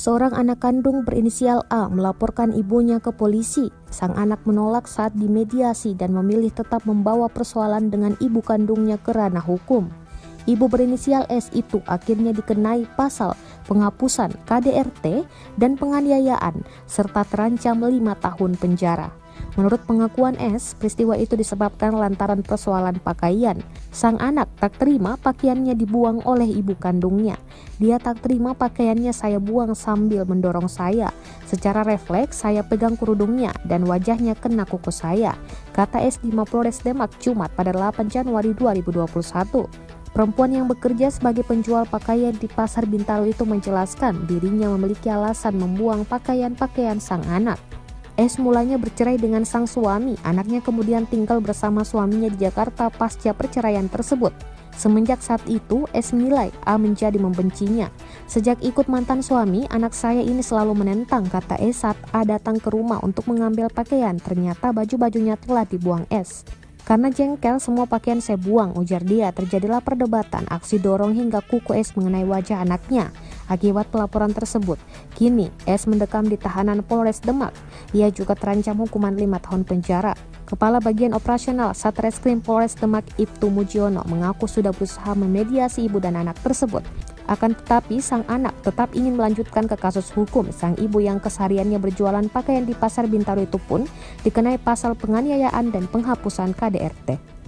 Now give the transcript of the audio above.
Seorang anak kandung berinisial A melaporkan ibunya ke polisi. Sang anak menolak saat dimediasi dan memilih tetap membawa persoalan dengan ibu kandungnya ke ranah hukum. Ibu berinisial S itu akhirnya dikenai pasal penghapusan KDRT dan penganiayaan serta terancam 5 tahun penjara. Menurut pengakuan S, peristiwa itu disebabkan lantaran persoalan pakaian. Sang anak tak terima pakaiannya dibuang oleh ibu kandungnya. Dia tak terima pakaiannya saya buang sambil mendorong saya. Secara refleks saya pegang kerudungnya dan wajahnya kena kuku saya, kata S di Mapolres Demak Jumat pada 8 Januari 2021. Perempuan yang bekerja sebagai penjual pakaian di Pasar Bintaro itu menjelaskan dirinya memiliki alasan membuang pakaian-pakaian sang anak. S mulanya bercerai dengan sang suami, anaknya kemudian tinggal bersama suaminya di Jakarta pasca perceraian tersebut. Semenjak saat itu, S menilai A menjadi membencinya. Sejak ikut mantan suami, anak saya ini selalu menentang, kata S saat A datang ke rumah untuk mengambil pakaian. Ternyata baju-bajunya telah dibuang S. Karena jengkel semua pakaian saya buang, ujar dia. Terjadilah perdebatan, aksi dorong hingga kuku S mengenai wajah anaknya. Akibat pelaporan tersebut, kini S mendekam di tahanan Polres Demak. Ia juga terancam hukuman 5 tahun penjara. Kepala Bagian Operasional Satreskrim Polres Demak Ibtu Mujiono mengaku sudah berusaha memediasi ibu dan anak tersebut. Akan tetapi sang anak tetap ingin melanjutkan ke kasus hukum. Sang ibu yang kesehariannya berjualan pakaian di Pasar Bintaro itu pun dikenai pasal penganiayaan dan penghapusan KDRT.